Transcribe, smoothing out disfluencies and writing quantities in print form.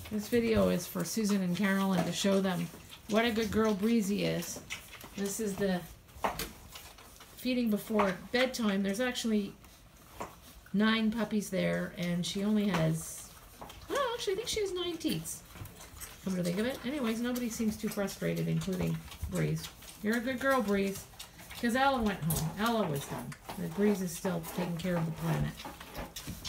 This video is for Susan and Carolyn to show them what a good girl Breezy is. This is the feeding before bedtime. There's actually 9 puppies there, and she only has, well, actually I think she has 9 teats. Come to think of it. Anyways, nobody seems too frustrated, including Breeze. You're a good girl, Breeze. Because Ella went home. Ella was done. But Breeze is still taking care of the planet.